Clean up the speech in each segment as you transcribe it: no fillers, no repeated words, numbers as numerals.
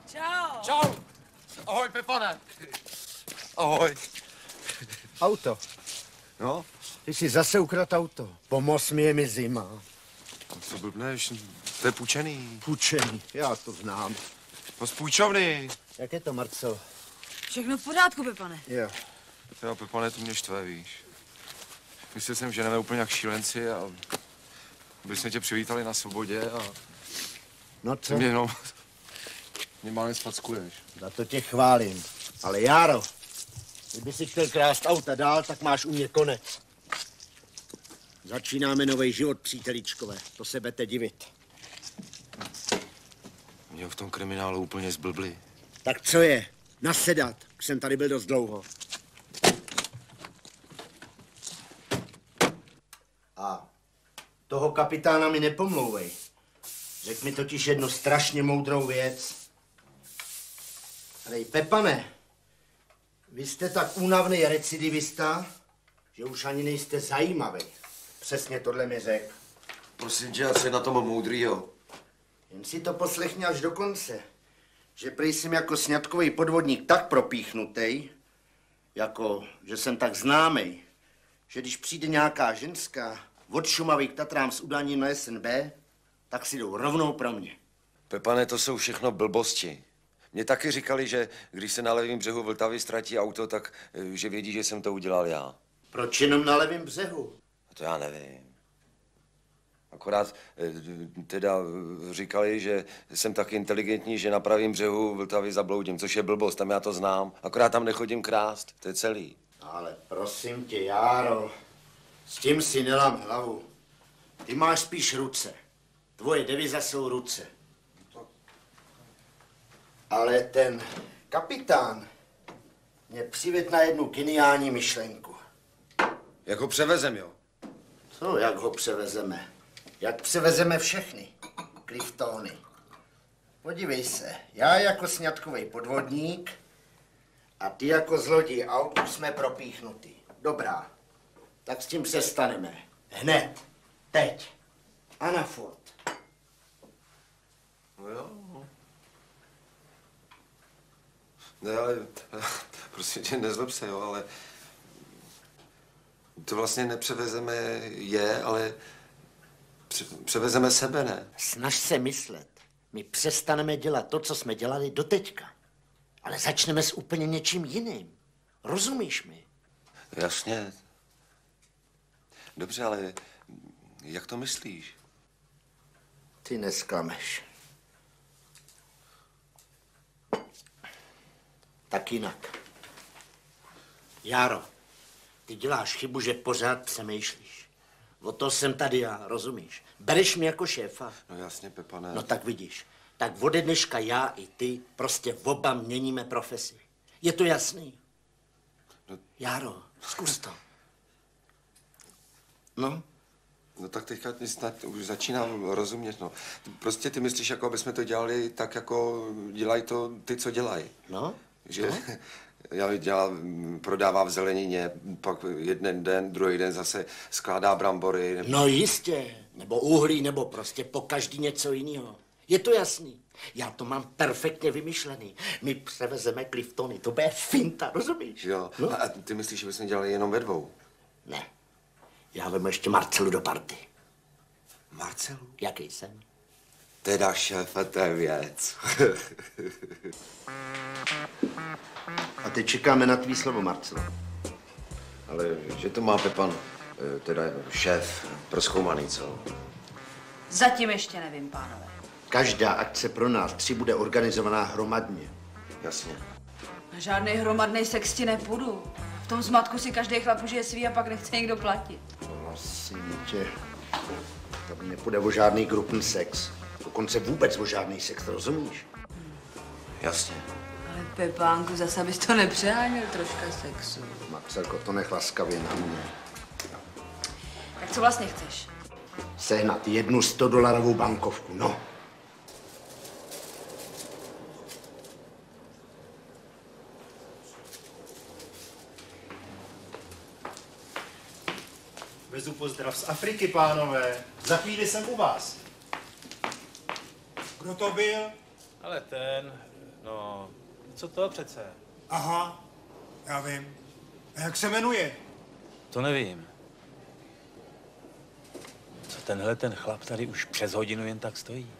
Čau. Čau. Ahoj, Pepane. Ahoj. Auto. No? Ty jsi zase ukradl auto. Pomoz mi, je mi zima. Co blbneš? To je půjčený. Půjčený, já to znám. No z půjčovny. Jak je to, Marcel? Všechno v pořádku, Pepane. Jo. Jo, Pepane, to mě štve, víš. Myslel jsem, že jdeme úplně jak šílenci a aby jsme tě přivítali na svobodě a No ty co? mě jenom mě málem sfackuješ. Za to tě chválím. Ale Járo, kdyby si chtěl krást auta dál, tak máš u mě konec. Začínáme nový život, příteličkové. To se budete divit. Mě v tom kriminálu úplně zblbli. Tak co je? Nasedat. Už jsem tady byl dost dlouho. A toho kapitána mi nepomlouvej. Řekl mi totiž jednu strašně moudrou věc. Ale Pepane, vy jste tak únavný recidivista, že už ani nejste zajímavý. Přesně tohle mi řekl. Prosím tě, co je na tom moudrýho? Jen si to poslechni až do konce. Že prý jsem jako sňatkový podvodník tak propíchnutej, jako že jsem tak známej, že když přijde nějaká ženská od Šumavy k Tatrám s udáním na SNB, tak si jdou rovnou pro mě. Pepane, to jsou všechno blbosti. Mně taky říkali, že když se na levém břehu Vltavy ztratí auto, tak že vědí, že jsem to udělal já. Proč jenom na levém břehu? To já nevím. Akorát teda říkali, že jsem tak inteligentní, že na pravém břehu Vltavy zabloudím, což je blbost, tam já to znám. Akorát tam nechodím krást, to je celý. Ale prosím tě, Járo, s tím si nelám hlavu. Ty máš spíš ruce. Tvoje deviza jsou ruce. Ale ten kapitán mě přivedl na jednu geniální myšlenku. Jak ho převezem, jo? Co, jak ho převezeme? Jak převezeme všechny Cliftony? Podívej se, já jako sňatkový podvodník a ty jako zloděj aut jsme propíchnutý. Dobrá, tak s tím přestaneme. Hned, teď a na furt. No jo. Ne, ale prosím tě, nezlob se, jo, ale to vlastně nepřevezeme je, ale převezeme sebe, ne? Snaž se myslet. My přestaneme dělat to, co jsme dělali doteďka. Ale začneme s úplně něčím jiným. Rozumíš mi? Jasně. Dobře, ale jak to myslíš? Ty nesklameš. Tak jinak. Járo, ty děláš chybu, že pořád přemýšlíš. O to jsem tady já, rozumíš? Bereš mě jako šéfa? No jasně, Pepane. No tak vidíš. Tak ode dneška já i ty prostě oba měníme profesi. Je to jasný? No. Járo, zkus to. No? No tak teďka snad už začínám rozumět, no. Prostě ty myslíš, jako aby jsme to dělali tak, jako dělají to ty, co dělají. No? Že No? já prodává v zelenině, pak jeden den, druhý den zase skládá brambory. Nebo... No jistě. Nebo uhlí, nebo prostě po každý něco jiného. Je to jasný. Já to mám perfektně vymyšlený. My převezeme Cliftony, to bude finta, rozumíš? Jo, No? a ty myslíš, že bychom dělali jenom ve dvou? Ne. Já vemu ještě Marcelu do party. Marcelu? Jaký jsem? Teda šéfe, to je věc. A teď čekáme na tvý slovo, Marcelo. Ale že to má Pepan, teda šéf, prozkoumaný, co? Zatím ještě nevím, pánové. Každá akce pro nás 3 bude organizovaná hromadně. Jasně. Na žádný hromadný sex ti nepůjdu. V tom zmatku si každý chlap užije svý a pak nechce někdo platit. Prosím tě, to nepůjde o žádný grupní sex. Dokonce vůbec o žádný sex, rozumíš? Jasně. Ale Pepánku, zase bys to nepřeháněl troška sexu. Marcelko, to nech laskavě na mě. Tak co vlastně chceš? Sehnat jednu $100 bankovku, no. Vezu pozdrav z Afriky, pánové. Za chvíli jsem u vás. Kdo to byl? Ale ten, No, co to přece? Aha, já vím. A jak se jmenuje? To nevím. Co tenhle ten chlap tady už přes hodinu jen tak stojí?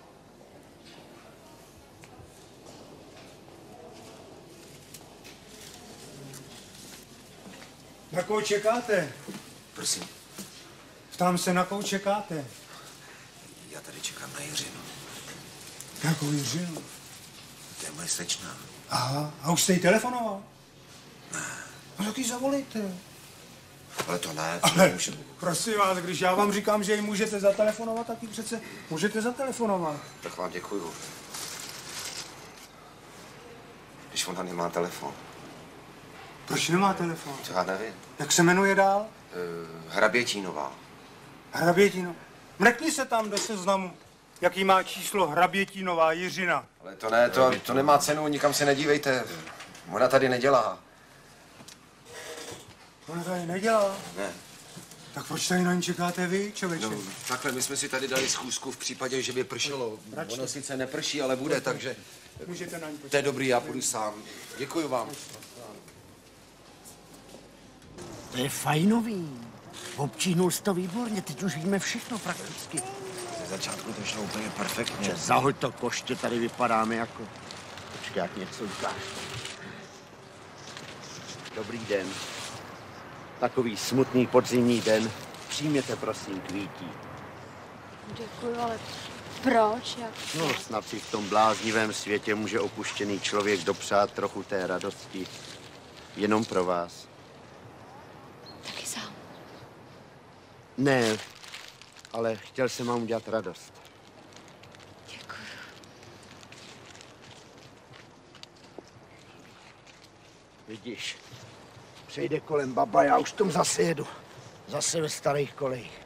Na koho čekáte? Prosím, Ptám se, na koho čekáte? já tady čekám na Jiřinu. Jakou Jiřinu? To je moje slečna. Aha, a už jste jí telefonoval? No tak jí zavolejte. Ale to ne, Ale nemůžu. prosím vás, když já vám říkám, že jí můžete zatelefonovat, tak jí přece můžete zatelefonovat. Tak vám děkuju. Když ona nemá telefon, Proč nemá telefon? to já nevím. Jak se jmenuje dál? Hrabětínová. Hrabětino. Mrkni se tam do seznamu, jaký má číslo Hrabětínová Jiřina. Ale to ne, to nemá cenu, nikam se nedívejte. Ona tady nedělá. Ona tady nedělá. Ne. Tak proč tady na ní čekáte vy, člověče? No, takhle, my jsme si tady dali schůzku v případě, že by pršelo. Ono sice neprší, ale bude, takže Můžete na ní to počkat. je dobrý, já půjdu sám. Děkuju vám. To je fajnový. Občíhnul jsi to výborně, teď už víme všechno prakticky. Ze začátku to šlo úplně perfektně. Že zahoď to koště, tady vypadáme jako... Počkej, jak něco ukáž. Dobrý den. Takový smutný podzimní den. Přijměte prosím kvítí. Děkuju, ale proč? No, snad si v tom bláznivém světě může opuštěný člověk dopřát trochu té radosti. Jenom pro vás. Taky sám. Ne, ale chtěl jsem vám udělat radost. Děkuju. Vidíš, přejde kolem baba, já už tom zase jedu. Zase ve starých kolejích.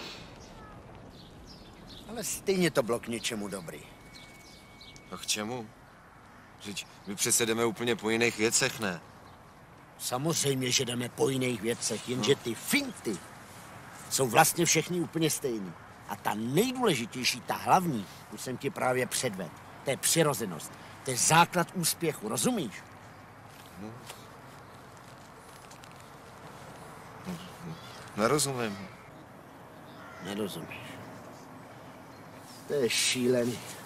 Ale stejně to bylo k něčemu dobrý. A k čemu? Vždyť my přece jdeme úplně po jiných věcech, ne? Samozřejmě, že jdeme po jiných věcech, jenže ty finty jsou vlastně všechny úplně stejný. A ta nejdůležitější, ta hlavní, tu jsem ti právě předvedl. To je přirozenost. To je základ úspěchu, rozumíš? Nerozumím. Nerozumíš. To je šílený.